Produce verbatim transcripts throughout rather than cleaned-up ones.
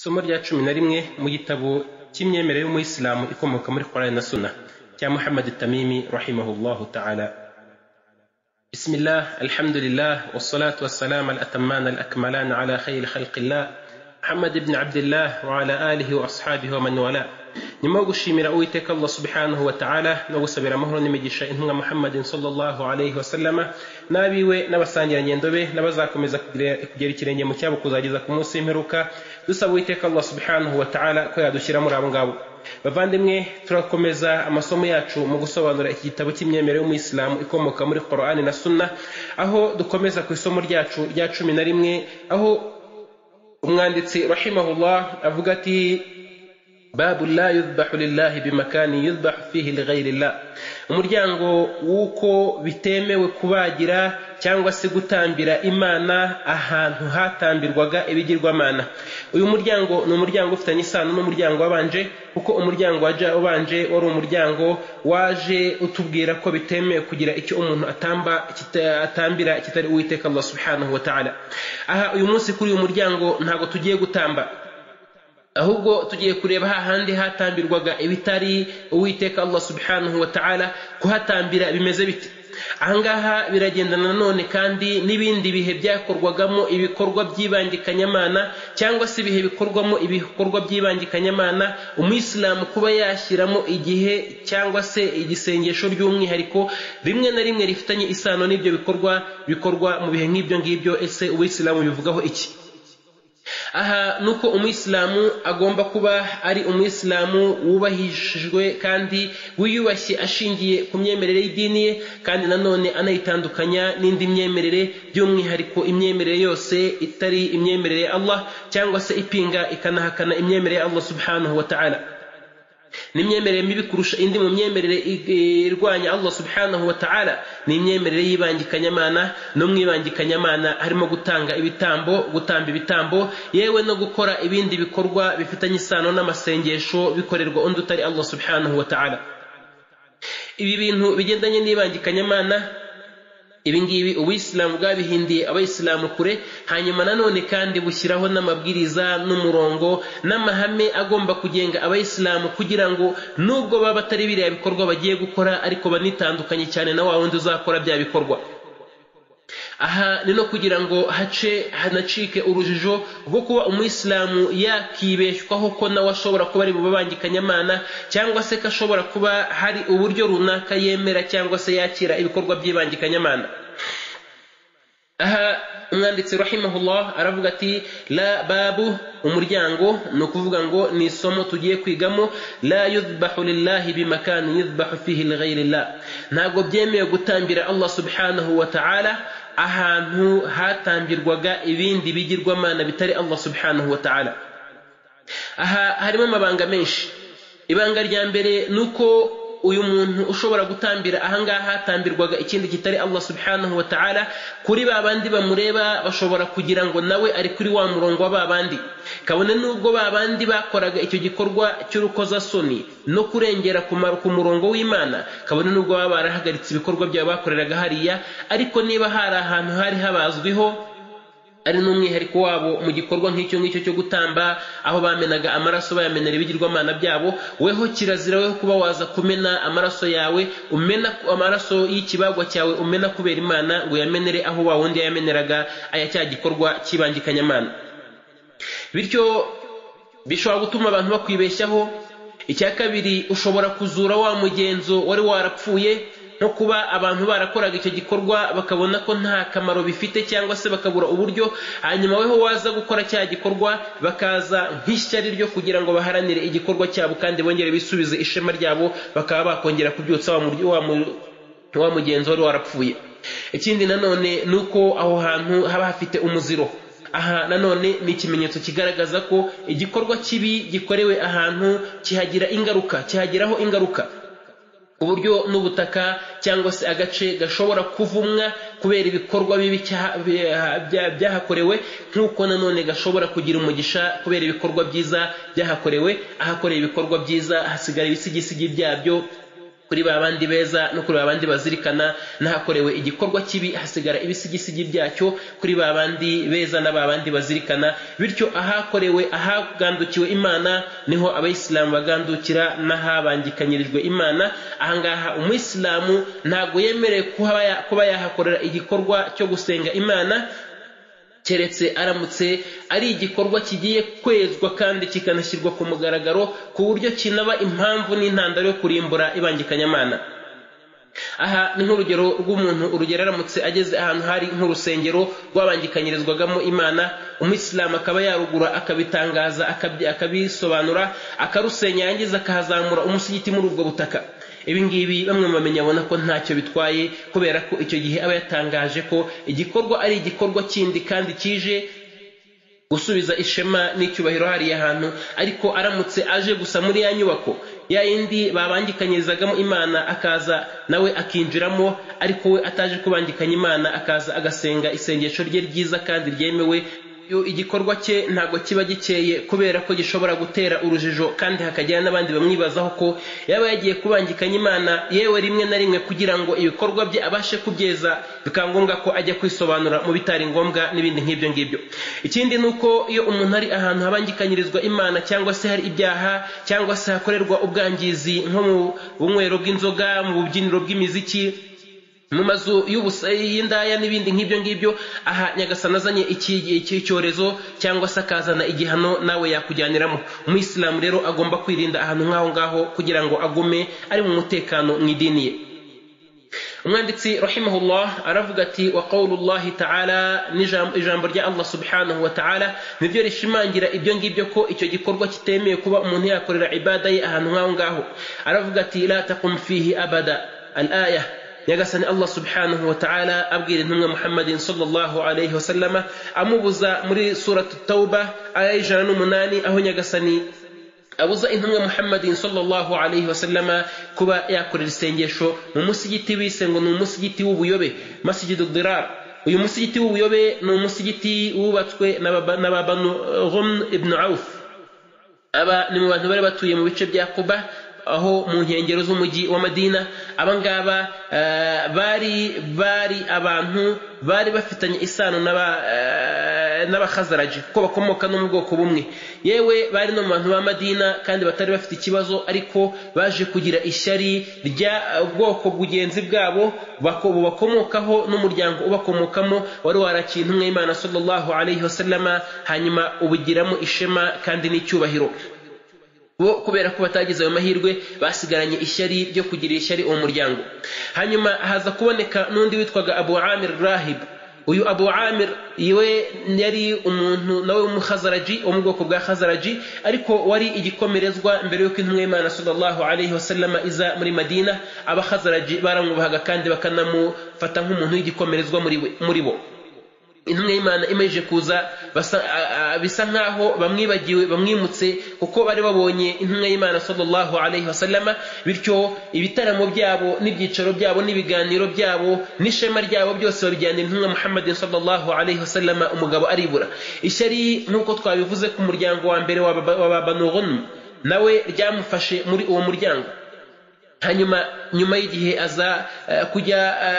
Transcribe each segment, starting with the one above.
Isomo rya cumi na rimwe mu gitabo cy'imyemerere y'umuyisilamu ikomoka muri Qur'an na Sunna cya Muhammad Tamimi rahimahullahu ta'ala. Bismillah, alhamdulillah, wassalatu wassalamu al-atamman al-akmalan ala khayri khalqillah Muhammad ibn Abdullah wa ala alihi wa ashabihi wa man wala. Nyuma yo gushimira Uwiteka Allah subhanahu wa ta'ala no gusabira amahoro n'imigisha intumwa Muhammadin sallallahu alayhi wa sallama n'abiwe n'abasangira ngendo be n'abazakomeza kugera ikirenge mu cyabo kuzageza ku munsi w'imperuka, dusaba Uwiteka Allah subhanahu wa ta'ala ko yadushyira muri abo ngabo. Bavandimwe, turakomeza amasomo yacu mu gusobanura iki gitabo cy'imyemerere y'umuyisilamu ikomoka muri Qur'an na Sunna, aho dukomeza ku isomo ryacu rya cumi na rimwe, aho umwanditsi rahimahullah avuga ati babu la yudbahu lillahi bimakani yudbahu fihi lighayrillah, umuryango w'uko bitemewe kubagira cyangwa se gutambira Imana ahantu hatambirwaga ibigirwamana. Uyu muryango ni umuryango ufitanye isano n'umuryango wabanje, kuko umuryango waje ubanje wari umuryango waje utubwira ko bitemewe kugira icyo umuntu atamba atambira kitari Uwiteka Allah subhanahu wa ta'ala. Aha uyu munsi kuri uyu muryango ntago tugiye gutamba, ahubwo tugiye kureba hahandi hatambirwaga ibitari Uwiteka Allah subhanahu wa ta'ala, kuhatambira bimeze biti. Ahangaha biragendana nanone kandi n'ibindi bihe byakorwagamo ibikorwa by'ibangikanyamana, cyangwa se ibihe bikorwamo ibikorwa by'ibangikanyamana umuyisilamu kuba yashyiramo igihe cyangwa se igisengesho ry'umwihariko rimwe na rimwe rifitanye isano n'ibyo bikorwa bikorwa mu bihe nk'ibyo ngibyo. Ese umuyisilamu bivugaho iki? Aha nuko umuyisilamu agomba kuba ari umuyisilamu wubahishijwe kandi wiyubashye ashingiye ku myemerere y'idini ye, kandi nanone anayitandukanya n'indi myemerere, by'umwihariko imyemerere yose itari imyemerere ya Allah, cyangwa se ipinga ikanahakana imyemerere ya Allah subhanahu wa ta'ala. N'imyemerere mibi kurusha indi mu myemerere irwanya Allah subhanahu wa ta'ala ni imyemerere y'ibangikanyamana. No mwibangikanyamana harimo gutanga ibitambo, gutamba ibitambo, yewe no gukora ibindi bikorwa bifitanye isano n'amasengesho bikorerwa undi utari Allah subhanahu wa ta'ala. Ibi bintu bigendanye n'ibangikanyamana, ibi ngibi Uwisilamu bwabihindiye abayisilamu kure, hanyuma nanone kandi bushyiraho n'amabwiriza n'umurongo n'amahame agomba kugenga abayisilamu, kugira ngo nubwo baba batari biriya bikorwa bagiye gukora, ariko banitandukanye cyane na wa wundi uzakora bya bikorwa. Aha ni no kugira ngo hace hanacike urujijo rwo kuba umuyisilamu yakibeshwaho ko nawe ashobora kuba ari bubangikanyamana, cyangwa se ko ashobora kuba hari uburyo runaka yemera cyangwa se yakira ibikorwa by'ibangikanyamana. Aha umwanditsi rahimahullah aravuga ati la babu, umuryango ni ukuvuga ngo ni isomo tugiye kwigamo, la yudbahu lillahi bimakani yudbahu fihi lighayrillah, ntabwo byemewe gutambira Allah subhanahu wa ta'ala ahantu hatambirwaga ibindi bigirwamana bitari Allah subhanahu wa ta'ala. Aha harimo amabanga menshi. Ibanga rya mbere nuko uyu muntu ushobora gutambira ahangaha hatambirwaga ikindi kitari Allah subhanahu wa ta'ala, kuri babandi bamureba bashobora kugira ngo nawe ari kuri wa murongo wa babandi, kabone nubwo babandi bakoraga icyo gikorwa cy'urukozasoni no kurengera ku murongo w'Imana, kabone nubwo baba barahagaritse ibikorwa byabo bakoreraga hariya, ariko niba hari ahantu hari habazwiho ari n'umwihariko wabo mu gikorwa nk'icyo ngicyo cyo gutamba, aho bamenaga amaraso bayamenera ibigirwamana byabo, weho kirazira weho kuba waza kumena amaraso yawe, umena amaraso y'ikibagwa cyawe umena kubera Imana, ngo yamenere aho wa wundi yameneraga aya cya gikorwa cy'ibangikanyamana. Bityo bishobora gutuma abantu bakwibeshyaho. Icya kabiri, ushobora kuzura wa mugenzo wari warapfuye, no kuba abantu barakoraga icyo gikorwa bakabona ko nta kamaro bifite, cyangwa se bakabura uburyo, hanyuma weho waza gukora cya gikorwa bakaza nk'ishyari ryo kugira ngo baharanire igikorwa cyabo kandi bongere bisubize ishema ryabo, bakaba bakongera kubyutsa wa mugenzo wari warapfuye. Ikindi nanone nuko aho hantu haba hafite umuziro. Aha nanone ni ikimenyetso kigaragaza ko igikorwa kibi gikorewe ahantu kihagira ingaruka, kihagiraho ingaruka, uburyo n'ubutaka cyangwa se agace gashobora kuvumwa kubera ibikorwa bibi byahakorewe, nk'uko nanone gashobora kugira umugisha kubera ibikorwa byiza byahakorewe. Ahakoreye ibikorwa byiza hasigara ibisigisigi byabyo, kuri babandi beza no kuri babandi bazirikana, nahakorewe igikorwa kibi hasigara ibisigisigi byacyo kuri babandi beza na babandi bazirikana. Bityo ahakorewe ahagandukiwe Imana niho abayisilamu bagandukira, nahabangikanyirijwe Imana. Ahangaha umuyisilamu ntago yemerewe kuba yahakorera igikorwa cyo gusenga Imana keretse aramutse ari igikorwa kigiye kwezwa kandi kikanashyirwa ku mugaragaro ku buryo kinaba impamvu n'intandaro yo kurimbura ibangikanyamana. Aha ni nk'urugero rw'umuntu, urugero aramutse ageze ahantu hari nk'urusengero rwabangikanyirizwagamo Imana, umuyisilamu akaba yarugura akabitangaza akabisobanura akarusenya, yangiza akahazamura umusigiti muri ubwo butaka. Ibi ngibi bamwe mu bamenya abona ko ntacyo bitwaye, kubera ko icyo gihe aba yatangaje ko igikorwa ari igikorwa kindi kandi kije gusubiza ishema n'icyubahiro hariya hantu. Ariko aramutse aje gusa muri ya nyubako ya yindi babangikanyirizagamo Imana akaza nawe akinjiramo, ariko we ataje kubangikanya Imana, akaza agasenga isengesho rye ryiza kandi ryemewe, yo igikorwa cye ntago kiba gikeye, kubera ko gishobora gutera urujijo kandi hakagira n'abandi bamwibazaho ko yaba yagiye kubangikanya Imana, yewe rimwe na rimwe kugira ngo ibikorwa bye abashe kubyeza bikangombwa ko ajya kwisobanura mu bitari ngombwa n'ibindi nk'ibyo ngibyo. Ikindi nuko iyo umuntu ari ahantu habangikanyirizwa Imana cyangwa se hari ibyaha cyangwa se hakorerwa ubwangizi nko mu bunywero bw'inzoga, mu bubyiniro bw'imiziki, mu mazu y'indaya n'ibindi nk'ibyo ngibyo, aha Nyagasani azanye iki cyorezo cyangwa se akazana igihano nawe yakujyaniramo. Umuyisilamu rero agomba kwirinda ahantu nk'aho ngaho kugira ngo agume ari mu mutekano mu idini ye. Umwanditsi rahimahullah aravuga ati wa qawlullahi ta'ala, ijambo rya Allah subhanahu wa ta'ala nibyo rishimangira ibyo ngibyo ko icyo gikorwa kitemeye kuba umuntu yakorera ibada ye ahantu nk'aho ngaho. Aravuga ati la taqum fihi abada, al-aya. Nyagasani Allah subhanahu wa ta'ala abwira intumwa Muhammadin sallallahu alayhi wasallama amubuza muri suratu Tauba aya ijana n'umunani, aho Nyagasani abuza intumwa Muhammadin sallallahu alayhi wasallama kuba yakorera isengesho mu musigiti bise ngo ni umusigiti w'ubuyobe, Masjidud Dirar. Uyu musigiti w'ubuyobe ni umusigiti wubatswe na Banu Ghum ibn Auf. Aba ni mu bantu bari batuye mu bice bya Quba, aho mu nkengero z'umujyi wa Madina. Abangaba uh, bari bari abantu bari bafitanye isano n'aba uh, n'abakhazaraji ko bakomoka no mu bwoko bumwe, yewe bari no mu bantu ba Madina kandi batari bafite ikibazo, ariko baje kugira ishyari rya ubwoko bugenzi bwabo bakomokaho n'umuryango ubakomokamo wari warakiye intumwa y'Imana sallallahu alayhi wasallama, hanyuma ubugiramo ishema kandi n'icyubahiro. Bo kubera ko batagize ayo mahirwe basigaranye ishyari ryo kugira ishyari uwo muryango. Hanyuma haza kuboneka n'undi witwaga Abu Amir Rahib. Uyu Abu Amir iwe yari umuntu nawe w'umukhazaraji wo mu bwoko bwa Khazaraji, ariko wari igikomerezwa mbere y'uko intumwa y'Imana sallallahu alayhi wasallama iza muri Madina. Abakhazaraji baramwubahaga kandi bakanamufata nk'umuntu w'igikomerezwa muri bo. Intumwa y'Imana imeje kuza bisa nkaho bamwibagiwe bamwimutse, kuko bari babonye intumwa y'Imana sallallahu alayhi wasallama. Bityo ibitaramo byabo n'ibyicaro byabo n'ibiganiro byabo n'ishema ryabo byose babijyanira intumwa Muhammadin sallallahu alayhi wasallama. Umugabo aribura. Ishyari nk'uko twabivuze ku muryango wa mbere wa Banu Ghum nawe ryamufashe muri uwo muryango. Hanyuma nyuma y'igihe aza kujya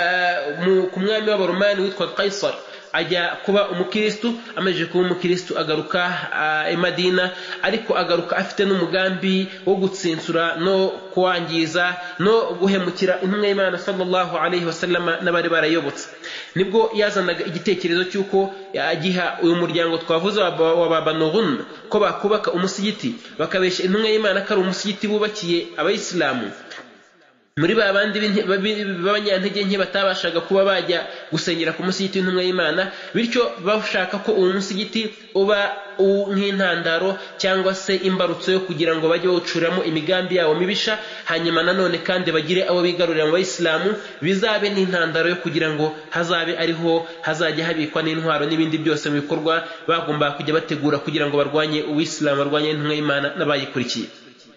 ku mwami w'Abaromani witwa Qaisar, ajya kuba umukristo. Amaze kuba umukristo agaruka i Madina, ariko agaruka afite n'umugambi wo gutsinsura no kwangiza no guhemukira intumwa y'Imana sallallahu alayhi wasallama n'abari barayobotse. Nibwo yazanaga igitekerezo cy'uko yagiha uyu muryango twavuze wa Banu Ghum ko bakubaka umusigiti, bakabesha intumwa y'Imana ko ari umusigiti bubakiye abayisilamu muri babandi b'abanyantege nke batabashaga kuba bajya gusengera ku musigiti w'intumwa y'Imana. Bityo bashaka ko uwo musigiti uba nk'intandaro cyangwa se imbarutso yo kugira ngo bajye bawucuramo imigambi yabo mibisha, hanyuma nanone kandi bagire abo bigarurira mu bayisilamu, bizabe n'intandaro yo kugira ngo hazabe ariho hazajya habikwa n'intwaro n'ibindi byose mu bikorwa bagomba kujya bategura kugira ngo barwanye uwisilamu, barwanye intumwa y'Imana n'abayikurikiye.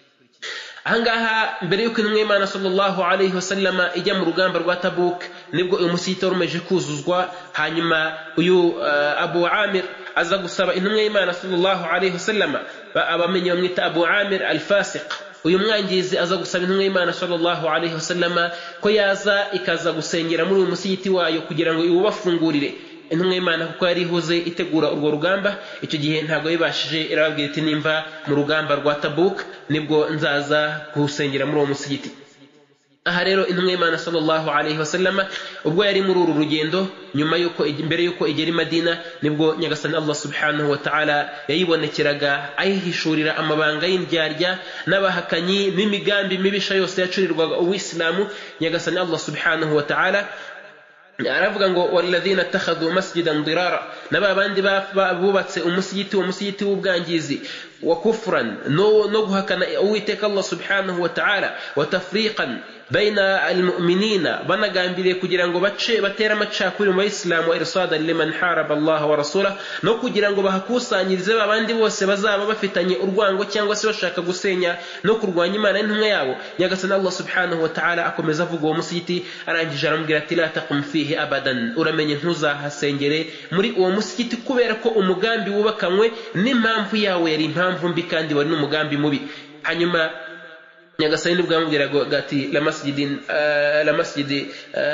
Ahangaha mbere y'uko intumwa y'Imana sallallahu alayhi wasallama ijya mu rugamba rwa Tabuk, nibwo uyu musigiti warumeje kuzuzwa. Hanyuma uyu uh, Abu Amir aza gusaba intumwa y'Imana sallallahu alayhi wasallama, abamenye bamwita Abu Amir al-Fasiq, uyu mwangizi aza gusaba intumwa y'Imana sallallahu alayhi wasallama ko yaza ikaza gusengera muri uyu musigiti wayo kugira ngo iwubafungurire. Intumwa y'Imana kuko yari ihuze itegura urwo rugamba, icyo gihe ntago yibashije, irababwira iti nimva mu rugamba rwa Tabuk nibwo nzaza gusengera muri uwo musigiti. Aha rero intumwa y'Imana sallallahu alayhi wasallama ubwo yari muri uru rugendo, nyuma yuko imbere yuko igera i Madina, nibwo nyagasani Allah subhanahu wa ta'ala yayibonekeraga ayihishurira amabanga y'indyarya n'abahakanyi n'imigambi mibisha yose yacurirwaga uw'islamu. Nyagasani Allah subhanahu wa ta'ala aravuga ngo walladhina takhadhu masjidan dirara, naba bandi bubatse umusigiti wa musigiti w'ubwangizi wa kufran no no guhakana uwiteka Allah subhanahu wa ta'ala, wa tafriqan baina almu'minina, banagambiriye kugira ngo bace batera amacakuri mu Bayisilamu, wa irsadan liman haraba Allah wa rasulahu, no kugira ngo bahakusanyirize babandi bose bazaba bafitanye urwango cyangwa se bashaka gusenya no kurwanya Imana n'intumwa yabo. Nyagasani Allah subhanahu wa ta'ala akomeza avuga uwo musigiti, arangije aramubwira ati la taqum fihi abadan, uramenye ntuzahasengere muri uwo musigiti kubera ko umugambi wubakanywe n'impamvu yawe yari impamvu mbi kandi wari n'umugambi mubi. Hanyuma nyagasani nibwo yamubwiraga ati la masjidin la masjidi,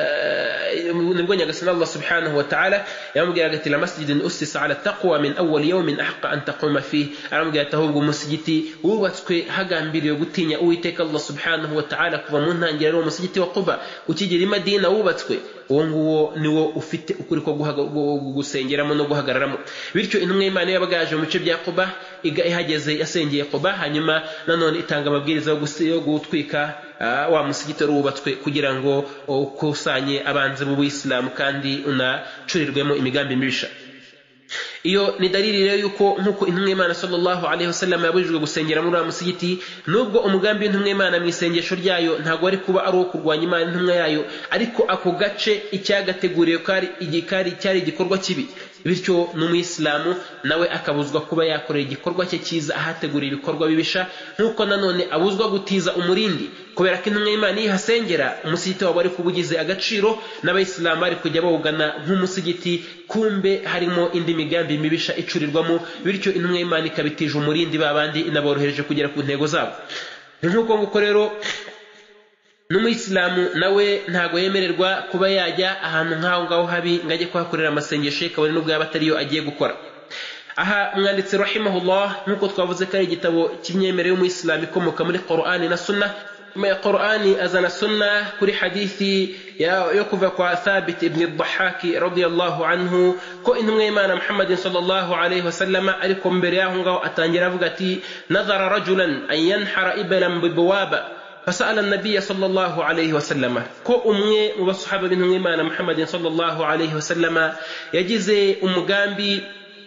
nibwo nyagasani Allah subhanahu wa ta'ala yamubwiraga ati la masjidin ussisa ala taqwa min awwal yawmin ahqa an taquma fihi, aramubwira ati ahubwo umusigiti wubatswe hagambiriye gutinya uwiteka Allah subhanahu wa ta'ala kuva mu ntangiriro umusigiti wa Quba ukigera i Madina wubatswe, uwo nguwo niwo ufite ukuri ko gusengeramo no guhagararamo. Bityo intumwa y'Imana yabagaje mu bice bya Quba, ihageze yasengeye Quba, hanyuma nanone itanga amabwiriza yo gutwika wa musigiti wubatswe kugira ngo ukusanye abanzi b'Ubuislamu kandi unacurirwemo imigambi mibisha. Iyo ni dalili rero yuko nkuko intumwa y'Imana sallallahu alayhi wasallam yabujijwe gusengera muri wa musigiti, nubwo umugambi w'intumwa y'Imana mu isengesho ryayo ntago ari kuba ari uwo kurwanya Imana intumwa yayo, ariko ako gace icyagateguriye kari igikari cyari igikorwa kibi. Bityo n'umuyisilamu nawe akabuzwa kuba yakorera igikorwa cye cyiza ahategura ibikorwa bibisha, nkuko nanone abuzwa gutiza umurindi kubera ko intumwa y'Imana ihasengera umusigiti wabo ari kubugize agaciro, n'abayisilamu bari kujya bawugana nk'umusigiti kumbe harimo indi migambi mibisha icurirwamo. Bityo intumwa y'Imana ikabitije umurindi babandi inaborohereje kugera ku ntego zabo. Nkuko nguko rero n'umuyisilamu nawe ntago yemererwa kuba yajya ahantu nk'aho ngaho habi ngajye kuhakorera amasengesho kabone n'ubwo yaba atariyo agiye gukora. Aha mwanditse rahimahullah nkuko twavuze ko ari igitabo cy'imyemerere y'umuyisilamu ikomoka muri Qur'ani na Sunna. Qur'ani azana Sunna kuri hadithi yo kuva kwa Thabit ibn al-Dhahhak radiyallahu anhu ko intumwa y'Imana Muhammad sallallahu alayhi wasallama ariko mbere yaho ngaho atangira avuga ati nadhara rajulan an yanhara iblan bibwaba فسأل النبي صلى الله عليه وسلم كو أمي وبصحابة بنهم إيمان محمد صلى الله عليه وسلم يجزي umugambi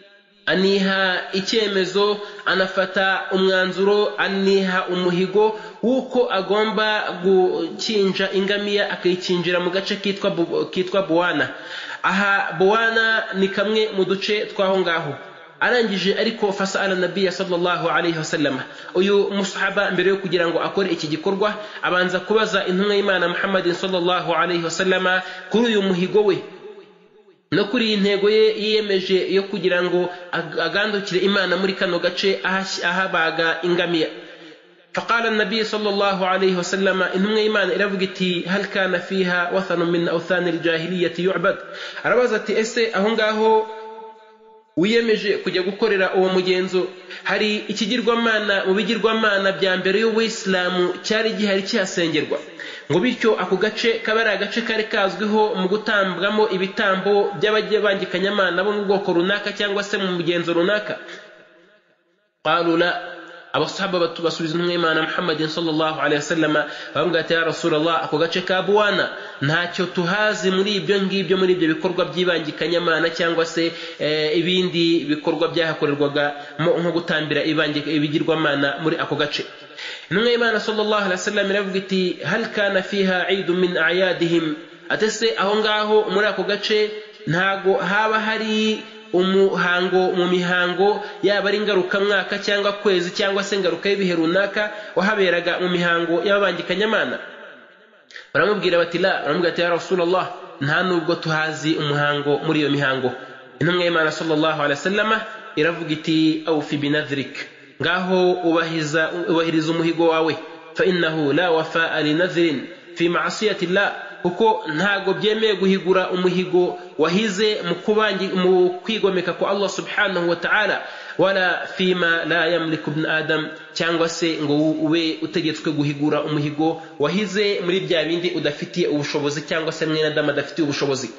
aniha icyemezo anafata umwanzuro aniha umuhigo wuko agomba gukinja ingamiya akayikinjira mu gace kitwa kitwa Buwana. Aha Buwana ni kamwe mu duce twaho ngaho. Arangije ariko fasala nabiyya sallallahu alayhi wasallam, uyu musahaba mbere yo kugira ngo akore iki gikorwa abanza kubaza intumwa y'Imana Muhammad sallallahu alayhi wasallam kuri uyu muhigo we no kuri intego ye yiyemeje yo kugira ngo agandukire Imana muri kano gace ahabaga ingamiya. فقال النبي صلى الله عليه وسلم إنهم إيمان إرفقتي هل كان فيها وثن من أوثان الجاهلية يعبد؟ أربازتي إسي أهنغاهو wiyemeje kujya gukorera uwo mugenzo, hari ikigirwamana mu bigirwamana bya mbere y'Ubuislamu cyari gihari cyasengerwa ngo bityo ako gace kabara agace kari kazwiho mu gutambwamo ibitambo by'abagiye bangikanyamana bo mu bwoko runaka cyangwa se mu mugenzo runaka. qalu la, abasahaba batubasubiza intumwa y'Imana Muhammad sallallahu alayhi wasallam bamubwira ati ya Rasulullah, ako gace ka Buwana ntacyo tuhazi muri ibyo ngibyo muri ibyo bikorwa by'ibangikanyamana cyangwa se ibindi bikorwa byahakorerwaga nko gutambira ibigirwamana muri ako gace. Intumwa y'Imana sallallahu alayhi wasallam iravuga iti hal kana fiha eid min a'yadihim, atese aho ngaho muri ako gace ntago haba hari umuhango mu mihango yaba ari ngaruka mwaka cyangwa kwezi cyangwa se ngaruka y'ibihe runaka wahaberaga mu mihango y'abangikanyamana? Baramubwira bati la, baramubwira ati ya Rasulullah, nta nubwo tuhazi umuhango muri iyo mihango. Intumwa y'Imana sallallahu alayhi wasallam iravuga iti awfi binadhrik, ngaho ubahiza ubahiriza umuhigo wawe fa innahu la wafa'a li nadhrin fi ma'siyati Allah kuko ntago byemeye guhigura umuhigo wahize mu kubangi mu kwigomeka kwa Allah subhanahu wa ta'ala wala fima la yamliku ibn adam cyangwa se ngo ube utegetswe guhigura umuhigo wahize muri bya bindi udafitiye ubushobozi cyangwa se mwene adam adafitiye ubushobozi.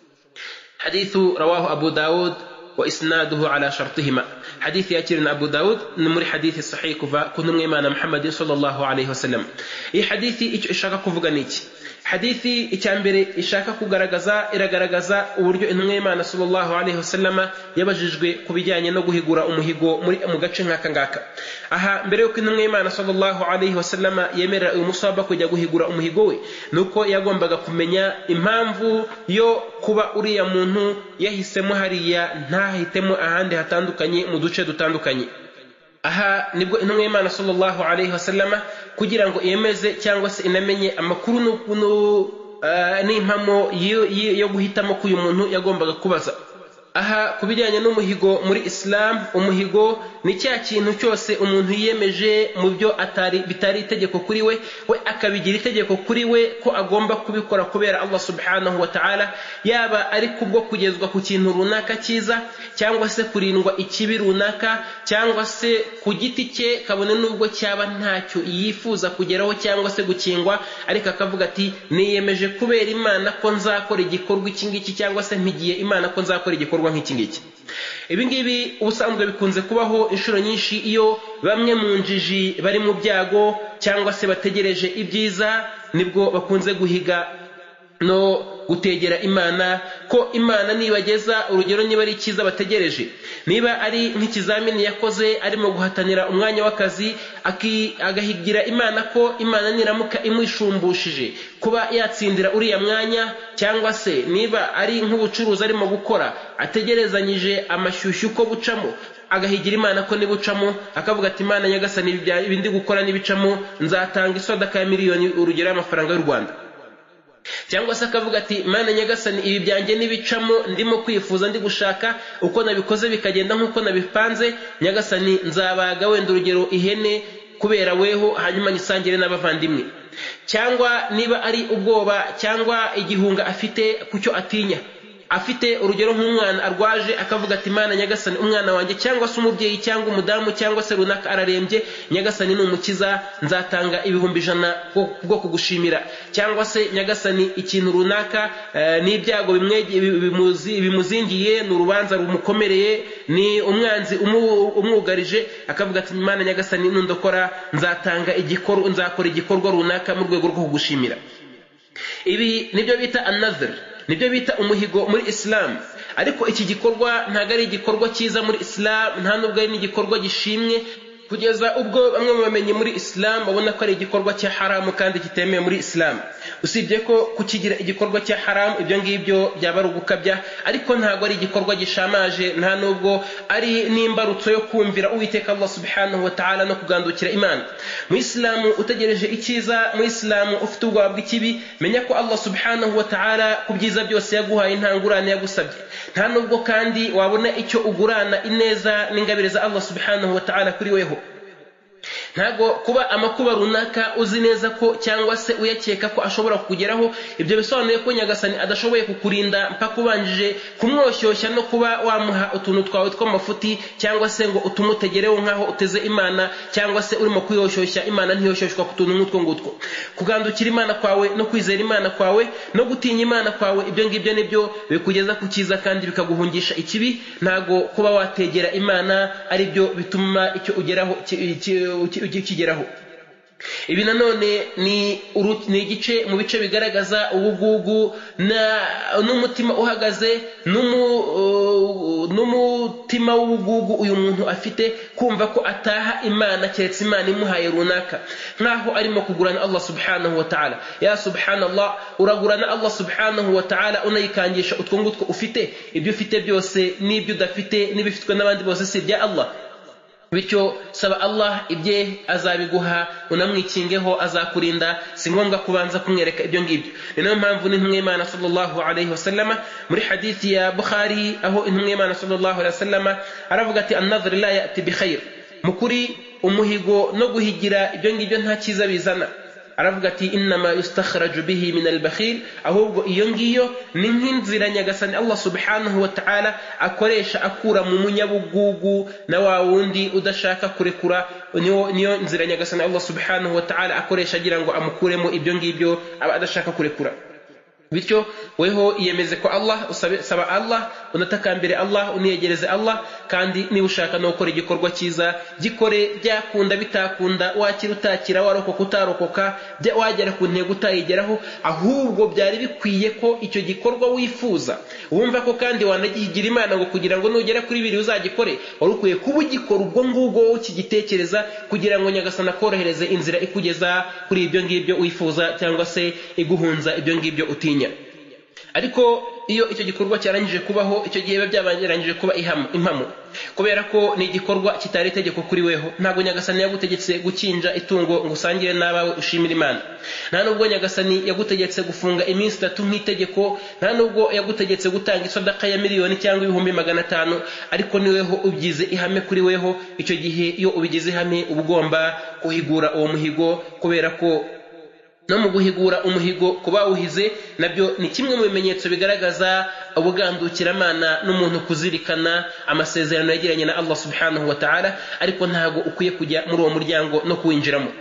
Hadithu rawahu Abu Daud wa isnaduhu ala shartihima. Hadithi yakirina Abu Daud ni muri hadithi sahih kuva kuntumwe Imana Muhammad sallallahu alayhi wasallam. Iyi hadithi icyo ishaka kuvuga niki? Hadithi icyambere ishaka kugaragaza iragaragaza uburyo intumwe y'Imana sallallahu alayhi wasallam yabajijwe kubijyanye no guhigura umuhigo muri mu gace nkaka ngaka. Aha mbere yuko intumwe y'Imana sallallahu alayhi wasallam yemerera uyu musaba kujya guhigura umuhigo we nuko yagombaga kumenya impamvu yo kuba uriya muntu yahisemo hariya ntahitemo ahandi hatandukanye mu duce dutandukanye. Aha nibwo intumwe y'Imana sallallahu alayhi wasallam kugira ngo yemeze cyangwa se inamenye amakuru n'ukuntu n'impamo yo guhitamo ko uyu muntu yagombaga kubaza. Aha kubijyanye n'umuhigo muri Islam, umuhigo ni cya kintu cyose umuntu yiyemeje mu byo atari bitari itegeko kuri we we akabigira itegeko kuri we ko agomba kubikora kubera Allah subhanahu wa ta'ala, yaba ari kubwo kugezwa ku kintu runaka cyiza cyangwa se kurindwa ikibi runaka cyangwa se ku giti cye kabone nubwo cyaba ntacyo yifuza kugeraho cyangwa se gukingwa, ariko akavuga ati niyemeje kubera Imana ko nzakora igikorwa iki ngiki cyangwa se mpigiye Imana ko nzakora igikorwa nk'iki ngiki. Ibi ngibi ubusanzwe bikunze kubaho inshuro nyinshi iyo bamwe mu njiji bari mu byago cyangwa se bategereje ibyiza, nibwo bakunze guhiga no gutegera Imana ko Imana nibageza urugero niba ari cyiza bategereje, niba ari nk'ikizamini yakoze arimo guhatanira umwanya w'akazi agahigira Imana ko Imana niramuka imwishumbishije kuba yatsindira uriya mwanya, cyangwa se niba ari nk'ubucuruzi arimo gukora ategerezanyije amashyushyu ko bucamo agahigira Imana ko nibucamo akavuga ati Imana nyagasani ibindi gukora nibicamo nzatanga isodaka ya miliyoni urugero y'amafaranga y'u Rwanda, cyangwa se akavuga ati Imana nyagasani ibi byanjye nibicamo ndimo kwifuza ndi gushaka uko nabikoze bikagenda nk'uko nabipanze, nyagasani nzabaga wenda urugero ihene kubera weho hanyuma nisangire n'abavandimwe. Cyangwa niba ari ubwoba cyangwa igihunga afite kucyo atinya, afite urugero nk'umwana arwaje akavuga ati Imana nyagasani umwana wanjye cyangwa se umubyeyi cyangwa umudamu cyangwa se runaka ararembye, nyagasani numukiza nzatanga ibihumbi ijana bwo kugushimira. Cyangwa se nyagasani ikintu runaka n'ibyago bimuzingiye n'urubanza rumukomereye ni umwanzi umwugarije, akavuga ati Imana nyagasani nundokora nzatanga igikorwa nzakora igikorwa runaka mu rwego rwo kugushimira. Ibi nibyo bita an-nadhr, nibyo bita umuhigo muri Islam. Ariko iki gikorwa ntago ari igikorwa cyiza muri Islam, nta nubwo ari n'igikorwa gishimwe, kugeza ubwo bamwe mu bamenyi muri Islam babona ko ari igikorwa cya haramu kandi kitemewe muri Islam. Usibye ko kukigira igikorwa cya haramu ibyo ngibyo byaba ari ugukabya, ariko ntago ari igikorwa gishamaje, nta nubwo ari n'imbarutso yo kumvira Uwiteka Allah subhanahu wa ta'ala no kugandukira Imana. Mu Islam utegereje icyiza, mu Islam ufite ubwoba bw'ikibi, menya ko Allah subhanahu wa ta'ala ku byiza byose yaguhaye ntangurane yagusabye, nta nubwo kandi wabona icyo ugurana ineza n'ingabire za Allah subhanahu wa ta'ala kuri weho. Ntago kuba amakuba runaka uzi neza ko cyangwa se uyakeka ko ashobora kukugeraho, ibyo bisobanuye ko nyagasani adashoboye kukurinda mpaka ubanjije kumwoshyosha no kuba wamuha utuntu twawe tw'amafuti cyangwa se ngo utumutegereho nkaho uteze Imana, cyangwa se urimo kuyoshyosha Imana ntiyoshyoshywa ku tuntu nk'utwo ngutwo. Kugandukira Imana kwawe no kwizera Imana kwawe no gutinya Imana kwawe, ibyo ngibyo nibyo bikugeza ku cyiza kandi bikaguhungisha ikibi. Ntago kuba wategera Imana ari byo bituma icyo ugeraho ukigeraho. Ibi nanone ni ni igice mu bice bigaragaza ubugugu n'umutima uhagaze n'umutima w'ubugugu uyu muntu afite, kumva ko ataha Imana keretse Imana imuhaye runaka, nkaho arimo kugurana Allah subhanahu wa ta'ala. Ya subhanallah, uragurana Allah subhanahu wa ta'ala unayikangisha utwo ngutwo ufite, ibyo ufite byose n'ibyo udafite n'ibifitwe n'abandi bose si ibya Allah. Bityo saba Allah ibye azabiguha, unamwikingeho azakurinda, si ngombwa kubanza kumwereka ibyo ngibyo. Ni nayo mpamvu n'intumwa y'Imana sallallahu alayhi wasallam muri hadithi ya Bukhari aho intumwa y'Imana sallallahu alayhi wasallam aravuga ati an-nadhr la ya'ti bi khair, mukuri umuhigo no guhigira ibyo ngibyo nta cyiza bizana. Aravuga ati innama yustakhraju bihi min al-bakhil, ahubwo iyo ngiyo ni nk'inzira nyagasani Allah subhanahu wa ta'ala akoresha akura mu munyabugugu na wa wundi udashaka kurekura. niyo niyo nzira nyagasani Allah subhanahu wa ta'ala akoresha agira ngo amukuremo ibyo ngibyo aba adashaka kurekura. Bityo weho iyemeze ko Allah usaba Allah, unatakambire Allah, uniyegereze Allah, kandi niba ushaka no gukora igikorwa cyiza gikore byakunda bitakunda, wakira utakira, warokoka utarokoka, wagera ku ntego utayigeraho, ahubwo byari bikwiye ko icyo gikorwa wifuza wumva ko kandi wanagihigira Imana ngo kugira ngo nugera kuri biri uzagikore, wari ukwiye kuba ugikora ubwo ngubwo ukigitekereza kugira ngo nyagasana korohereze inzira ikugeza kuri ibyo ngibyo wifuza cyangwa se iguhunza ibyo ngibyo utinya. Ariko iyo icyo gikorwa cyarangije kubaho, icyo gihe biba byabangirangije kuba impamo, kubera ko ni igikorwa kitari itegeko kuri weho. Ntabwo nyagasani yagutegetse gukinja itungo ngo usangire n'abawe ushimira Imana, nta nubwo nyagasani yagutegetse gufunga iminsi itatu nk'itegeko, nta nubwo yagutegetse gutanga isadaka ya miliyoni cyangwa ibihumbi magana atanu, ariko ni weho ubyize ihame kuri weho. Icyo gihe iyo ubigize ihame uba ugomba kuhigura uwo muhigo, kubera ko no mu guhigura umuhigo kuba uhize nabyo ni kimwe mu bimenyetso bigaragaza ubugandukiramana n'umuntu kuzirikana amasezerano yagiranye na Allah subhanahu wa ta'ala, ariko ntago ukwiye kujya muri uwo muryango no kuwinjiramo.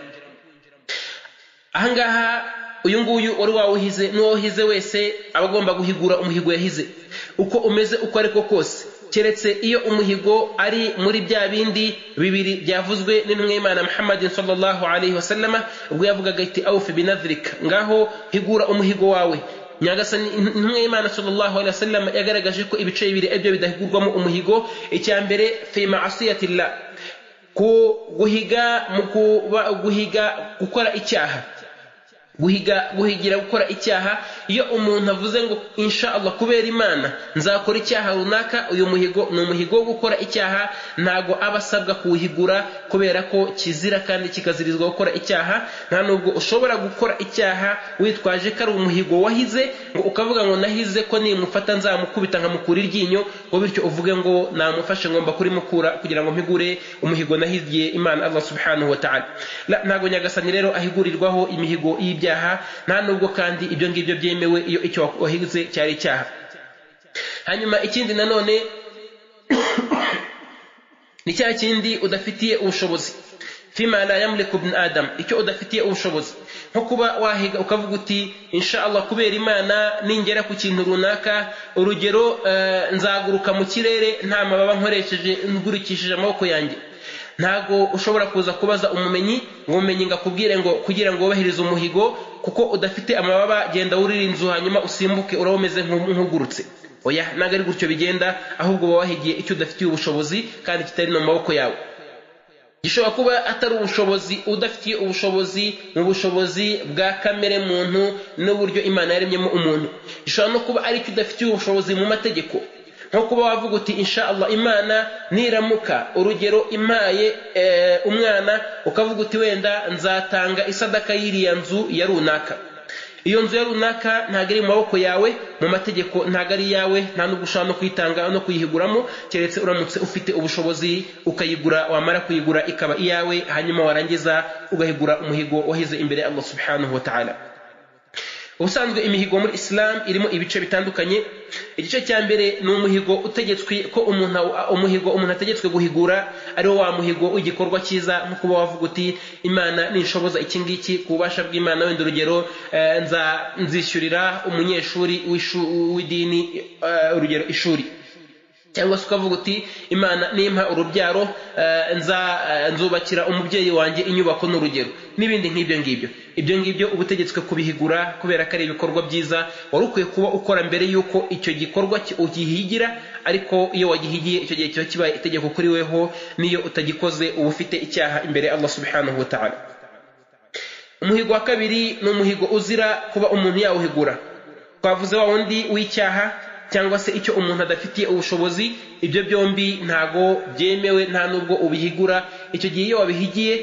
Ahangaha uyu nguyu wari wawuhize n'uwahize wese abagomba guhigura umuhigo yahize, uko umeze uko ariko kose, keretse iyo umuhigo ari muri bya bindi bibiri byavuzwe n'intumwa y'Imana Muhammad sallallahu alayhi wa sallam, ubwo yavugaga ati awfi binadhrika, ngaho higura umuhigo wawe. Nyagasani intumwa y'Imana sallallahu alayhi wa sallam yagaragaje ko ibice bibiri ibyo bidahigurwamo umuhigo. Icya mbere fi ma'asiyatillah, ku guhiga mu guhiga gukora icyaha, guhiga guhigira gukora icyaha. Iyo umuntu avuze ngo insha Allah kubera Imana nzakora icyaha runaka, uyu muhigo ni umuhigo wo gukora icyaha, ntago abasabwa kuwuhigura kubera ko kizira kandi kikazirizwa gukora icyaha. Nta nubwo ushobora gukora icyaha witwaje ko ari umuhigo wahize ngo ukavuga ngo nahize ko nimufata nzamukubita nkamukura iryinyo, ngo bityo uvuge ngo namufashe ngomba kuri mukura kugira ngo mpigure umuhigo nahigiye Imana Allah subhanahu wa ta'ala. Ntago nyagasani rero ahigurirwaho imihigo y'ibyaha, nta nubwo kandi ibyo ngibyo byemewe iyo icyo wahize cyari icyaha. Hanyuma ikindi nanone ni cya kindi udafitiye ubushobozi, fima la yamliku ibn adam, icyo udafitiye ubushobozi, nko kuba wahiga ukavuga uti insha Allah kubera Imana ningera ku kintu runaka, urugero uh, nzaguruka mu kirere nta mababa nkoresheje ngurikishije amaboko yanjye. Ntago ushobora kuza kubaza umumenyi ngo umenye ngakubwire ngo kugira ngo wubahirize umuhigo kuko udafite amababa genda urira inzu hanyuma usimbuke urabomeze nk'ugurutse. Oya, ntago ari gutyo bigenda, ahubwo wahigiye icyo udafitiye ubushobozi kandi kitari no maboko yawe. Gishobora kuba atari ubushobozi udafitiye ubushobozi mu bushobozi bwa kamere muntu n'uburyo Imana yaremyemo umuntu. Gishobora no kuba ari icyo udafitiye ubushobozi mu mategeko, nko kuba wavuga uti insha Allah Imana niramuka urugero impaye e, umwana, ukavuga uti wenda nzatanga isadaka y'iriya nzu ya runaka. Iyo nzu ya runaka ntago ari mu maboko yawe, mu mategeko ntago ari yawe, nta nubwo ushobora no kwitanga no kuyihiguramo, keretse uramutse ufite ubushobozi ukayigura, wamara kuyigura ikaba iyawe, hanyuma warangiza ugahigura umuhigo wahize imbere Allah subhanahu wa ta'ala. Ubusanzwe imihigo muri Islam irimo ibice bitandukanye. Igice cya mbere ni umuhigo utegetswe ko umuntu umuhigo umuntu ategetswe guhigura, ari wa muhigo w'igikorwa cyiza, nko kuba wavuga uti Imana ninshoboza iki ngiki ku bubasha bw'Imana, wenda urugero nza nzishyurira umunyeshuri w'idini urugero ishuri, cyangwa se ukavuga uti Imana nimpa urubyaro nza nzubakira umubyeyi wanjye inyubako n'urugero, n'ibindi nk'ibyo ngibyo. Ibyo ngibyo ubutegetswe kubihigura kubera ko ari ibikorwa byiza wari ukwiye kuba ukora mbere yuko icyo gikorwa ugihigira, ariko iyo wagihigiye icyo gihe kiba kibaye itegeko kuri weho, niyo utagikoze uba ufite icyaha imbere Allah subhanahu wa ta'ala. Umuhigo wa kabiri ni umuhigo uzira kuba umuntu yawuhigura. Twavuze wa wundi w'icyaha cyangwa se icyo umuntu adafitiye ubushobozi, ibyo byombi ntago byemewe, nta nubwo ubihigura. Icyo gihe iyo wabihigiye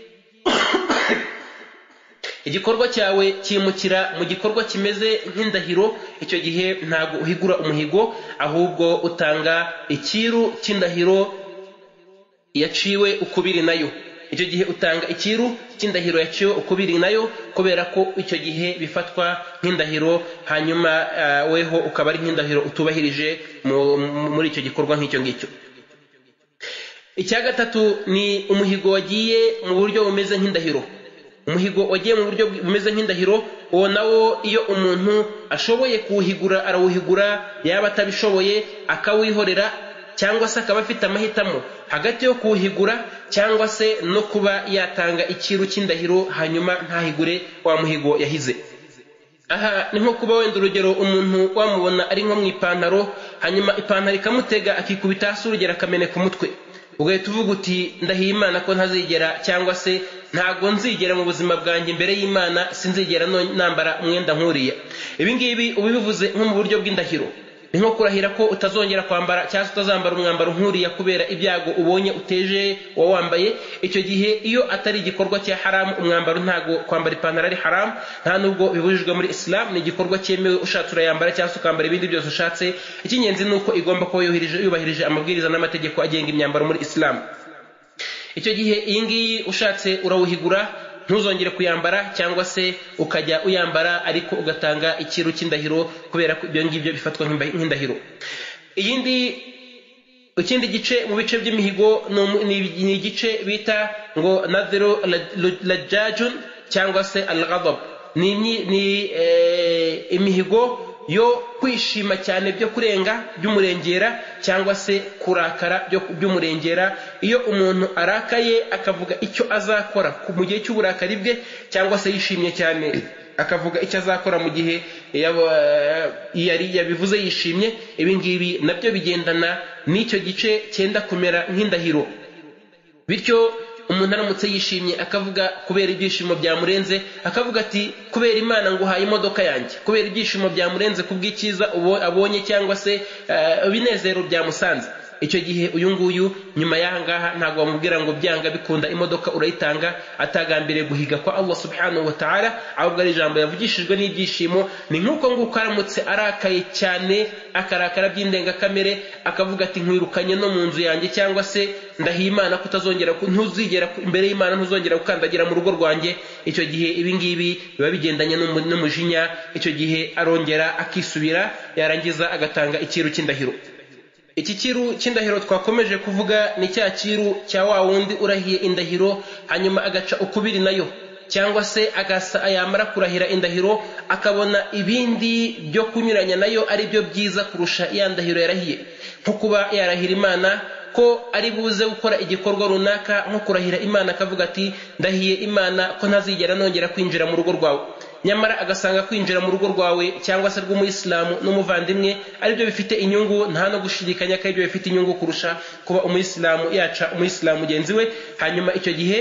igikorwa cyawe kimukira mu gikorwa kimeze nk'indahiro, icyo gihe ntago uhigura umuhigo, ahubwo utanga ikiru cy'indahiro yaciwe ukubiri nayo. Icyo gihe utanga ikiru cy'indahiro yaciwe ukubiri nayo, kubera ko icyo gihe bifatwa nk'indahiro, hanyuma uh, weho ukaba ari nk'indahiro utubahirije muri icyo gikorwa nk'icyo ngicyo. Icya gatatu ni umuhigo wagiye mu buryo bumeze nk'indahiro. Umuhigo wagiye mu buryo bumeze nk'indahiro, uwo nawo iyo umuntu ashoboye kuwuhigura arawuhigura, yaba atabishoboye akawihorera, cyangwa se akaba afite amahitamo hagati yo kuwuhigura cyangwa se no kuba yatanga ikiru cy'indahiro hanyuma ntahigure wa muhigo yahize. Aha ni nko kuba wenda urugero umuntu wamubona ari nko mu ipantaro, hanyuma ipantaro ikamutega akikubita hasi urugero akameneka umutwe, ugahita uvuga uti ndahiye Imana ko ntazigera, cyangwa se ntago nzigera mu buzima bwanjye imbere y'Imana sinzigera nambara umwenda nkuriya. Ibi ngibi ubivuze nko mu buryo bw'indahiro, ni nko kurahira ko utazongera kwambara cyangwa utazambara umwambaro nkuriya kubera ibyago ubonye uteje wawambaye. Icyo gihe iyo atari igikorwa cya haramu, umwambaro ntago kwambara ipantaro ari haramu, nta nubwo bibujijwe muri Islam, ni igikorwa cyemewe, ushatse urayambara cyangwa ukambara ibindi byose ushatse. Icy'ingenzi ni uko igomba kuba yubahirije amabwiriza n'amategeko agenga imyambaro muri Islam. Icyo gihe iyi ngiyi ushatse urawuhigura, ntuzongere kuyambara, cyangwa se ukajya uyambara ariko ugatanga ikiru cy'indahiro, kubera ko ibyo ngibyo bifatwa nk'indahiro. Iyindi ikindi gice mu bice by'imihigo ni igice bita ngo nadhiru lajajun cyangwa se al-ghadab. Ni ni imihigo yo kwishima cyane byo kurenga by'umurengera, cyangwa se kurakara by'umurengera. Iyo umuntu arakaye akavuga icyo azakora mu gihe cy'uburakari bwe, cyangwa se yishimye cyane akavuga icyo azakora mu gihe yari yabivuze yishimye, ibi ngibi nabyo bigendana n'icyo gice cyenda kumera nk'indahiro. Bityo umuntu aramutse yishimye akavuga kubera ibyishimo byamurenze, akavuga ati kubera Imana nguhaye imodoka yanjye, kubera ibyishimo byamurenze kubw'icyiza abonye cyangwa se ibinezero byamusanze. Icyo gihe uyu nguyu nyuma y'aha ngaha ntabwo bamubwira ngo byanga bikunda imodoka urayitanga, atagambiriye guhiga kwa Allah subhanahu wa ta'ala, ahubwo ari ijambo yavugishijwe n'ibyishimo. Ni nk'uko nguko aramutse arakaye cyane akarakara by'indengakamere, akavuga ati nkwirukanye no mu nzu yanjye, cyangwa se ndahiye Imana kutazongera ntuzigera imbere y'Imana ntuzongera gukandagira mu rugo rwanjye. Icyo gihe ibi ngibi biba bigendanye n'umujinya. Icyo gihe arongera akisubira, yarangiza agatanga ikiru cy'indahiro. Iki kiru cy'indahiro twakomeje kuvuga ni cya kiru cya wa wundi urahiye indahiro hanyuma agaca ukubiri nayo, cyangwa se agasa ayamara kurahira indahiro akabona ibindi byo kunyuranya nayo ari byo byiza kurusha ya ndahiro yarahiye, nko kuba yarahira Imana ko ari buze gukora igikorwa runaka, nko kurahira Imana akavuga ati ndahiye Imana ko ntazigera nongera kwinjira mu rugo rwawe, nyamara agasanga kwinjira mu rugo rwawe cyangwa se rw'umuyisilamu n'umuvandimwe ari byo bifite inyungu, nta no gushidikanya ko ari byo bifite inyungu kurusha kuba umuyisilamu yaca umuyisilamu mugenzi we. Hanyuma icyo gihe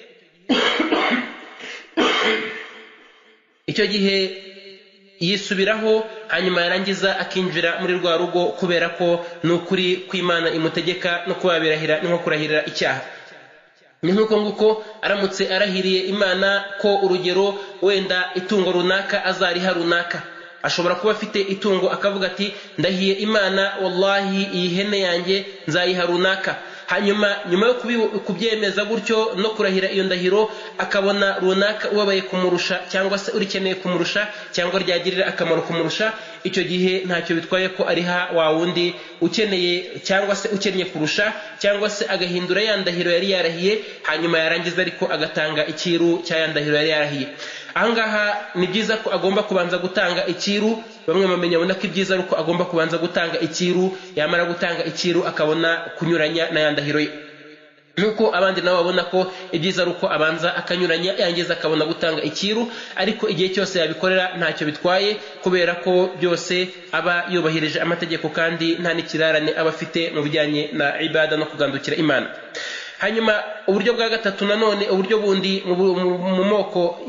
icyo gihe yisubiraho, hanyuma yarangiza akinjira muri rwa rugo, kubera ko n'ukuri kw'Imana imutegeka no kuba birahira nko kurahirira icyaha. Ni nk'uko nguko aramutse arahiriye Imana ko urugero wenda itungo runaka azariha runaka, ashobora kuba afite itungo akavuga ati ndahiye Imana wallahi iyi hene yanjye nzayiha runaka, hanyuma nyuma yo kubyemeza gutyo no kurahira iyo ndahiro akabona runaka ubabaye kumurusha cyangwa se urikeneye kumurusha cyangwa ryagirira akamaro kumurusha, icyo gihe ntacyo bitwaye ko ariha wa wundi ukeneye cyangwa se ukennye kurusha, cyangwa se agahindura ya ndahiro yari yarahiye, hanyuma yarangiza ariko agatanga ikiru cya ya ndahiro yari yarahiye. Ahangaha ni byiza ko agomba kubanza gutanga ikiru. Bamwe bamenya abona ko ibyiza ari uko agomba kubanza gutanga ikiru, yamara gutanga ikiru akabona kunyuranya na ya ndahiro ye, nuko abandi nabo babona ko ibyiza ari uko abanza akanyuranya yangiza akabona gutanga ikiru. Ariko igihe cyose yabikorera ntacyo bitwaye, kubera ko byose aba yubahirije amategeko kandi nta n'ikirarane aba afite mu bijyanye na ibada no kugandukira Imana. Hanyuma uburyo bwa gatatu nanone, uburyo bundi mu moko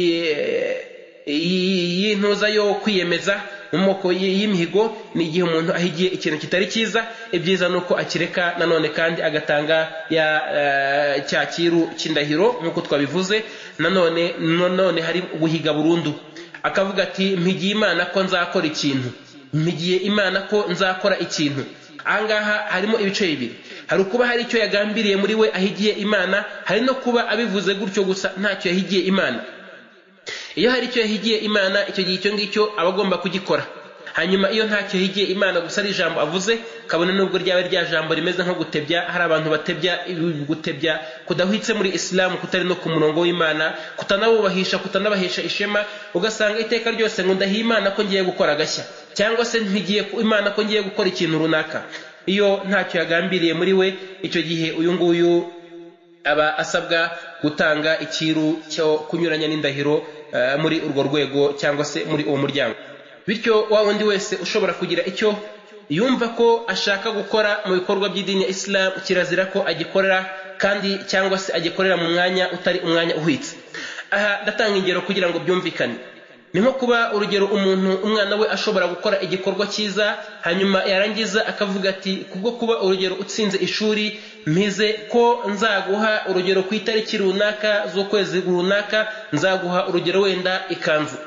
y'intuza yo kwiyemeza, mu moko y'imihigo, ni igihe umuntu ahigiye ikintu kitari cyiza. Ibyiza nuko akireka nanone kandi agatanga ya cya kiru cy'indahiro nk'uko twabivuze. Nanone nanone hari guhiga burundu, akavuga ati mpigiye Imana ko nzakora ikintu, mpigiye Imana ko nzakora ikintu. Ahangaha harimo ibice bibiri. hari kuba hari icyo yagambiriye muri we ahigiye Imana, hari no kuba abivuze gutyo gusa ntacyo yahigiye Imana. Iyo hari icyo yahigiye Imana, icyo gihe icyo ngicyo aba agomba kugikora. Hanyuma iyo ntacyo yahigiye Imana gusa ari ijambo avuze, kabone nubwo ryaba rya jambo rimeze nko gutebya, hari abantu batebya gutebya kudahwitse muri Islam, kutari no ku murongo w'Imana, kutanabubahisha, kutanabahisha ishema, ugasanga iteka ryose ngo ndahiye Imana ko ngiye gukora agashya, cyangwa se ntigiye ku Imana ko ngiye gukora ikintu runaka. Iyo ntacyo yagambiriye muri we, icyo gihe uyu nguyu aba asabwa gutanga ikiru cyo kunyuranya n'indahiro uh, muri urwo rwego cyangwa se muri uwo muryango. Bityo wa wundi wese ushobora kugira icyo yumva ko ashaka gukora mu bikorwa by'idini ya Islam, kirazira ko agikorera kandi cyangwa se agikorera mu mwanya utari umwanya uhwitse. Aha ndatanga ingero kugira ngo byumvikane. Ni nko kuba urugero umuntu umwana we ashobora gukora igikorwa cyiza, hanyuma yarangiza akavuga ati kubwo kuba urugero utsinze ishuri mpize ko nzaguha urugero ku itariki runaka z'ukwezi runaka, nzaguha urugero wenda ikanzu.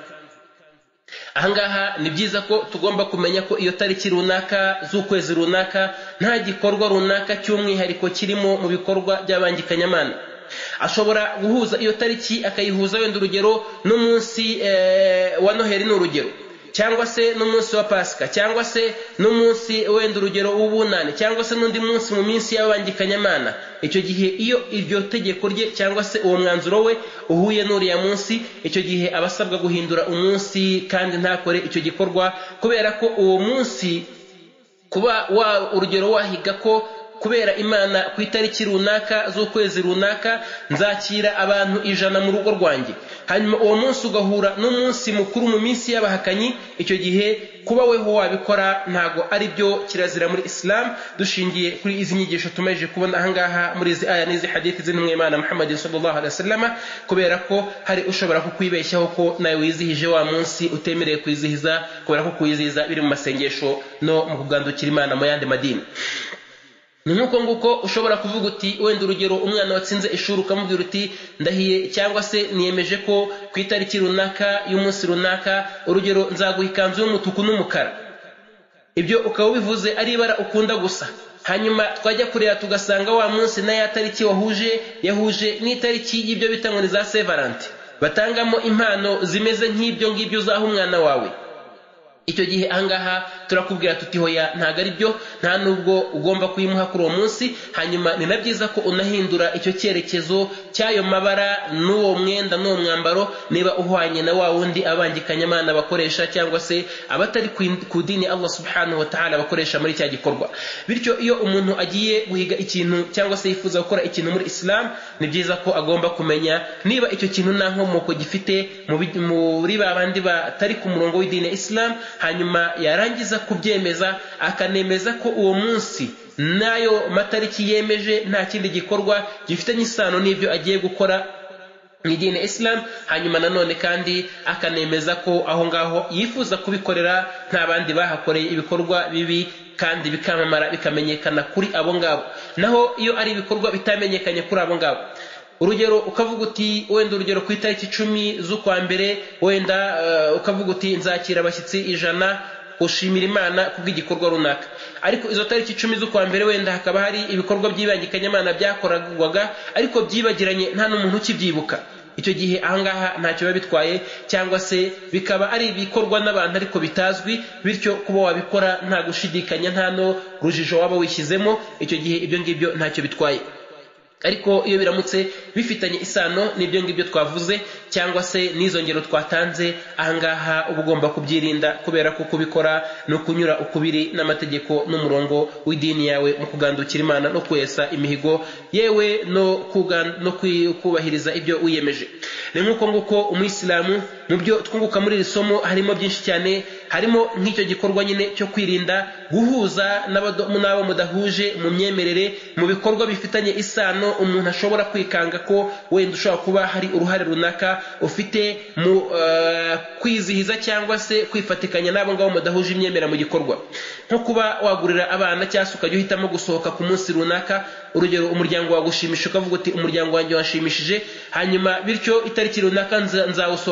Ahangaha ni byiza ko tugomba kumenya ko iyo tariki runaka z'ukwezi runaka nta gikorwa runaka cy'umwihariko kirimo mu bikorwa by'abangikanyamana. Ashobora guhuza iyo tariki akayihuza wenda urugero n'umunsi e, wa Noheli n'urugero, cyangwa se n'umunsi wa Pasika, cyangwa se n'umunsi wenda urugero w'ubunane, cyangwa se n'undi munsi mu minsi y'abangikanyamana. Icyo gihe iyo iryo tegeko rye cyangwa se uwo mwanzuro we uhuye n'uriya munsi, icyo gihe abasabwa guhindura umunsi kandi ntakore icyo gikorwa, kubera ko uwo munsi kuba wa urugero wahiga ko kubera Imana ku itariki runaka z'ukwezi runaka nzakira abantu ijana mu rugo rwanjye, hanyuma uwo munsi ugahura n'umunsi mukuru mu minsi y'abahakanyi, icyo gihe kuba weho wabikora ntago ari byo, kirazira muri Islam, dushingiye kuri izi nyigisho tumeje kubona ahangaha muri izi aya n'izi hadithi z'intumwa y'Imana Muhammad sallallahu alaihi wasallam, kubera ko hari ushobora kukwibeshyaho ko nawe wizihije wa munsi utemereye kwizihiza, kubera ko kwizihiza biri mu masengesho no mu kugandukira Imana mu yandi madini. Ni nkuko nguko ushobora kuvuga uti wenda urugero umwana watsinze ishuri ukamubwira uti ndahiye cyangwa se niyemeje ko ku itariki runaka y'umunsi runaka urugero nzaguha ikanzu y'umutuku n'umukara. Ibyo ukaba ubivuze ari ibara ukunda gusa, hanyuma twajya kureba tugasanga wa munsi na ya tariki wahuje yahuje n'itariki y'ibyo bita ngo ni za Saint Valentin, batangamo impano zimeze nk'ibyo ngibyo uzaha umwana wawe. Icyo gihe ahangaha turakubwira tuti hoya ntago ari byo, nta nubwo ugomba kuyimuha kuri uwo munsi. Hanyuma ni nabyiza ko unahindura icyo cyerekezo cy'ayo mabara n'uwo mwenda n'uwo mwambaro, niba uhwanye na wa wundi abangikanyamana bakoresha cyangwa se abatari ku dini Allah subhanahu wa ta'ala bakoresha muri cya gikorwa. Bityo iyo umuntu agiye guhiga ikintu cyangwa se yifuza gukora ikintu muri Islam, ni byiza ko agomba kumenya niba icyo kintu nta nkomoko gifite muri babandi batari ku murongo w'idini ya Islam, hanyuma yarangiza kubyemeza akanemeza ko uwo munsi nayo matariki yemeje nta kindi gikorwa gifitanye isano n'ibyo agiye gukora mu idini ya Islam. Hanyuma nanone kandi akanemeza ko aho ngaho yifuza kubikorera nta bandi bahakoreye ibikorwa bibi kandi bikamamara bikamenyekana kuri abo ngabo. Naho iyo ari ibikorwa bitamenyekanye kuri abo ngabo, urugero ukavuga uti wenda urugero ku itariki icumi z'ukwa mbere wenda uh, ukavuga uti nzakira abashyitsi ijana, ushimira Imana kubw'igikorwa runaka, ariko izo tariki icumi z'ukwa mbere wenda hakaba hari ibikorwa by'ibangikanyamana byakorwaga ariko byibagiranye nta n'umuntu ukibyibuka. Icyo gihe ahangaha ntacyo biba bitwaye, cyangwa se bikaba ari ibikorwa n'abantu ariko bitazwi, bityo kuba wabikora nta gushidikanya, nta no rujijo waba wishyizemo, icyo gihe ibyo ngibyo ntacyo bitwaye. Ariko iyo biramutse bifitanye isano n'ibyo ngibyo twavuze cyangwa se n'izo ngero twatanze, ahangaha uba ugomba kubyirinda, kubera ko kubikora no kunyura ukubiri n'amategeko n'umurongo w'idini yawe mu kugandukira Imana no kwesa imihigo yewe no no kubahiriza ibyo wiyemeje. Ni nkuko nguko umuyisilamu mu byo twunguka muri iri somo harimo byinshi cyane, harimo nk'icyo gikorwa nyine cyo kwirinda guhuza n'abo mudahuje mu myemerere mu bikorwa bifitanye isano. Umuntu ashobora kwikanga ko wenda ushobora kuba hari uruhare runaka ufite mu uh, kwizihiza cyangwa se kwifatikanya n'abo ngabo mudahuje imyemera mu gikorwa, nko kuba wagurira abana cyangwa ukajya uhitamo gusohoka ku munsi runaka. Urugero umuryango wagushimisha ukavuga uti umuryango wanjye washimishije, hanyuma bityo itariki runaka nzawusohokana nko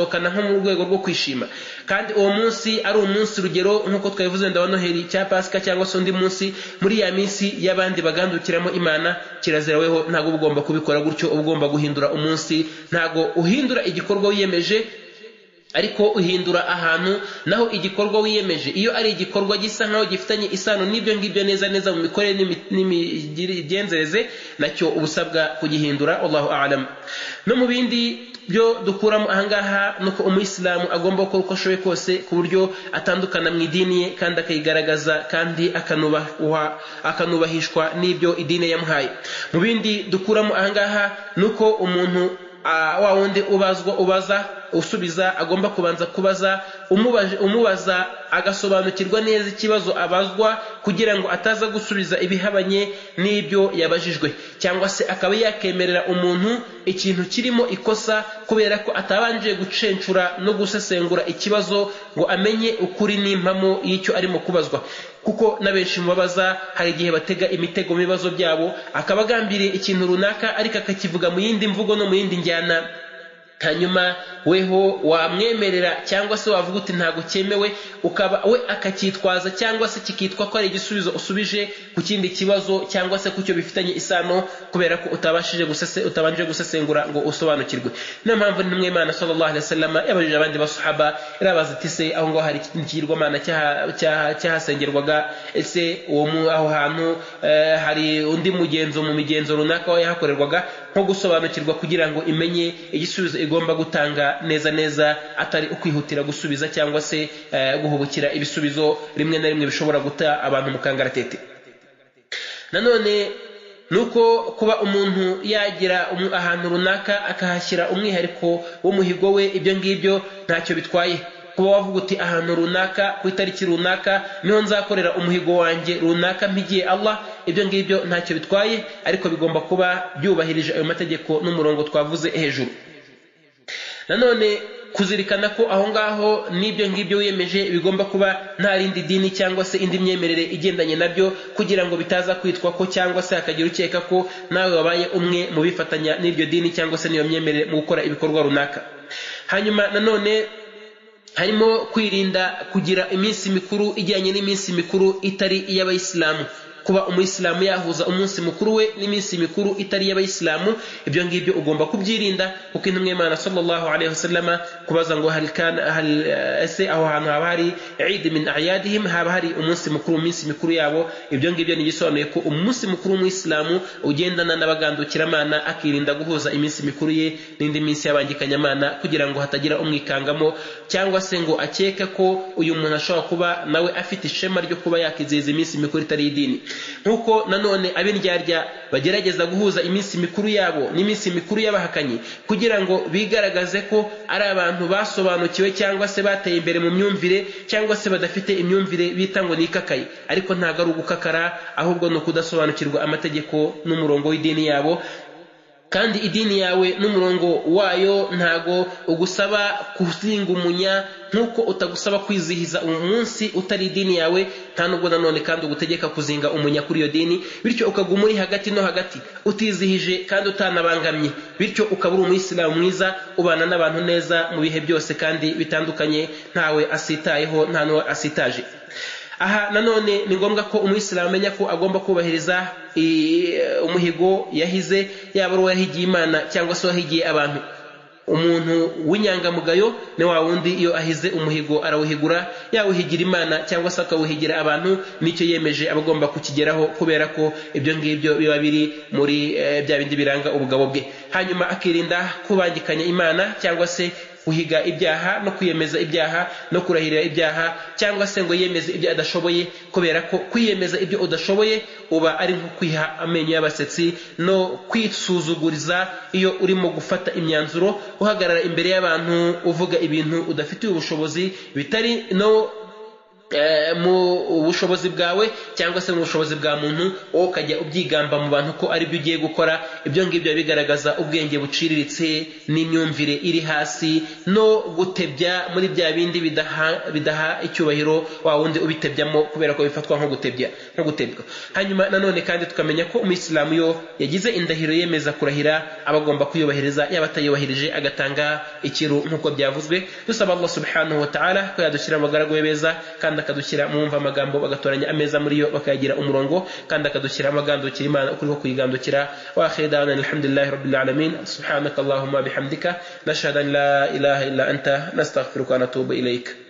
mu rwego rwo kwishima, kandi uwo munsi ari umunsi rugero nk'uko twabivuze ndawa Noheli cya Pasika cyangwa se undi munsi muri ya minsi y'abandi bagandukiramo Imana, kirazira weho ntago ugomba kubikora gutyo, ugomba guhindura umunsi, ntago uhindura igikorwa wiyemeje ariko uhindura ahantu naho igikorwa wiyemeje. Iyo ari igikorwa gisa nkaho gifitanye isano n'ibyo ngibyo neza neza mu mikorere n'imigenzereze, nacyo ubusabwa kugihindura. Allahu a'lam. No mu bindi byo dukuramo ahangaha nuko umuyisilamu agomba gukora uko ashoboye kose ku buryo atandukana mu idini ye kandi akayigaragaza kandi akanubaha akanubahishwa n'ibyo idini yamuhaye. Mu bindi dukuramo ahangaha nuko umuntu wa wundi ubazwa ubaza usubiza agomba kubanza kubaza umubaje umubaza agasobanukirwa neza ikibazo abazwa kugira ngo ataza gusubiza ibihabanye n'ibyo yabajijwe, cyangwa se akaba yakemerera umuntu ikintu kirimo ikosa kubera ko atabanje gucencura no gusesengura ikibazo ngo amenye ukuri n'impamo y'icyo arimo kubazwa. Kuko nabenshi mubabaza hari igihe batega imitego mu bibazo byabo, akaba agambiriye ikintu runaka ariko akakivuga mu yindi mvugo no mu yindi njyana, hanyuma weho wamwemerera cyangwa se wavuga uti ntago cyemewe, ukaba we akacyitwaza cyangwa se kikitwa ko ari igisubizo usubije ku kindi kibazo cyangwa se kucyo bifitanye isano, kubera ko utabashije gusese utabanje gusesengura ngo usobanukirwe. Niyo mpamvu n'umwe Imana sallallahu alaihi wasallam yabajije abandi basahaba irabaza ati se aho ngo hari ikigirwa Imana cyahasengerwaga, ese uwo mu aho hantu eh, hari undi mugenzo mu migenzo runaka aho yahakorerwaga, nko gusobanukirwa kugira ngo imenye igisubizo igomba gutanga neza neza, atari ukwihutira gusubiza cyangwa se uh, guhubukira ibisubizo rimwe na rimwe bishobora guta abantu mu kangaratete. Nanone nuko kuba umuntu yagira um, ahantu runaka akahashyira umwihariko w'umuhigo we, ibyo ngibyo ntacyo bitwaye. Kuba wavuga uti ahantu runaka ku itariki runaka niho nzakorera umuhigo wanjye runaka mpigiye Allah, ibyo ngibyo ntacyo bitwaye, ariko bigomba kuba byubahirije ayo mategeko n'umurongo twavuze hejuru. Nanone kuzirikana ko aho ngaho n'ibyo ngibyo wiyemeje bigomba kuba nta rindi dini cyangwa se indi myemerere igendanye nabyo, kugira ngo bitaza kwitwa ko cyangwa se hakagira ukeka ko nawe wabaye umwe mu bifatanya n'iryo dini cyangwa se n'iyo myemerere mu gukora ibikorwa runaka. Hanyuma nanone harimo kwirinda kugira iminsi mikuru ijyanye n'iminsi mikuru itari iy'abayisilamu. Kuba umuyisilamu yahuza umunsi mukuru we n'iminsi mikuru itari y'abayisilamu, ibyo ngibyo ugomba kubyirinda, kuko intumwa y'Imana sallallahu alaihi wasallama kubaza ngo hal kana hal ese aho hantu haba hari Eid min a'yadihim, haba hari umunsi mukuru mu minsi mikuru yabo, ibyo ngibyo ni gisobanuye ko umunsi mukuru w'umuyisilamu ugendana n'abagandukiramana, akirinda guhuza iminsi mikuru ye n'indi minsi y'abangikanyamana kugira ngo hatagira umwikangamo cyangwa se ngo akeke ko uyu muntu ashobora kuba nawe afite ishema ryo kuba yakizihiza iminsi mikuru itari idini. Nkuko nanone ab'indyarya bagerageza guhuza iminsi mikuru yabo n'iminsi mikuru y'abahakanyi kugira ngo bigaragaze ko ari abantu basobanukiwe cyangwa se bateye imbere mu myumvire cyangwa se badafite imyumvire bita ngo nikakaye, ariko ntago ari ugukakara, ahubwo no kudasobanukirwa amategeko n'umurongo w'idini yabo. Kandi idini yawe n'umurongo wayo ntago ugusaba kuzinga umunya nkuko utagusaba kwizihiza umunsi utari idini yawe, nta nubwo nanone kandi ugutegeka kuzinga umunya kuri iyo dini, bityo ukaguma uri hagati no hagati utizihije kandi utanabangamye, bityo ukaba uri umuyisilamu mwiza ubana n'abantu neza mu bihe byose kandi bitandukanye, ntawe asitayeho nta n'uwo asitaje. Aha nanone ni ngombwa ko umuyisilamu amenya ko agomba kubahiriza umuhigo yahize, yaba ari uwahigiye Imana cyangwa se wahigiye abantu. Umuntu w'inyangamugayo ni wa wundi iyo ahize umuhigo arawuhigura, yawuhigira Imana cyangwa se akawuhigira abantu, nicyo yemeje abagomba kukigeraho, kubera ko ibyo ngibyo biba biri muri e, bya bindi biranga ubugabo bwe. Hanyuma akirinda kubangikanya Imana cyangwa se guhiga ibyaha no kwiyemeza ibyaha no kurahirira ibyaha, cyangwa se ngo yemeze ibyo adashoboye, kubera ko kwiyemeza ibyo udashoboye uba ari nko kwiha amenyo y'abasetsi no kwisuzuguriza iyo urimo gufata imyanzuro, uhagarara imbere y'abantu uvuga ibintu udafitiye ubushobozi bitari no mu bushobozi bwawe cyangwa se mu bushobozi bwa muntu wowe ukajya ubyigamba mu bantu ko ari byo ugiye gukora. Ibyo ngibyo bigaragaza ubwenge buciriritse n'imyumvire iri hasi no gutebya muri bya bindi bidaha bidaha icyubahiro wa wundi ubitebyamo kubera ko bifatwa nko gutebya nko gutebwa. Hanyuma nanone kandi tukamenya ko umuyisilamu yo yagize indahiro yemeza kurahira abagomba kuyubahiriza, yaba atayubahirije agatanga ikiru nk'uko byavuzwe. Dusaba Allah subhanahu wa ta'ala ko yadushyira amagaragu beza kandi akadushyira mu mva amagambo bagatoranya ameza muri yo bakayagira umurongo kandi akadushyira amagandukira Imana ukuri ko kuyigandukira. Wa akhiru da'wana alhamdulillahi rabbil alamin. Subhanaka Allahumma bihamdika nashhadu an la ilaha illa anta nastaghfiruka wa natubu ilayk.